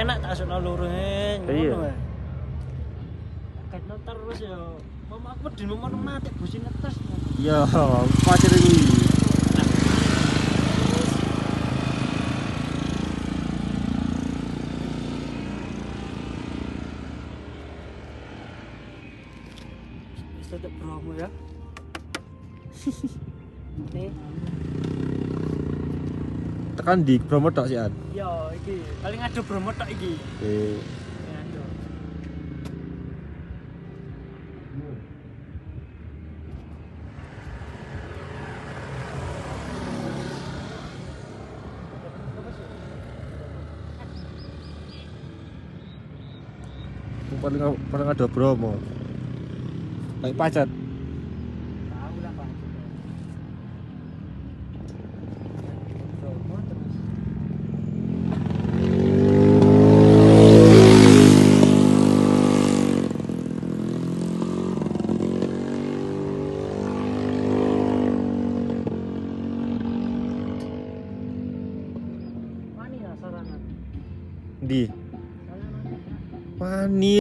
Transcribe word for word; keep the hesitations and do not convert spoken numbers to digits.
enak tak asukno luring Iya. ngono wae. Ketno terus ya. Mama aku di nomor mati busi ngetes. Ya, macet iki. Wis tetep Bromo ya. Nih, Tekan di Bromo tok sih an. yo iki paling ado Bromo tok iki. Eh, Ya, ado. paling paling ada Bromo. Kayak pacet. Tahu lah Pak. Bromo terus. Wani ya sarangan. Di Sarangan. Wani.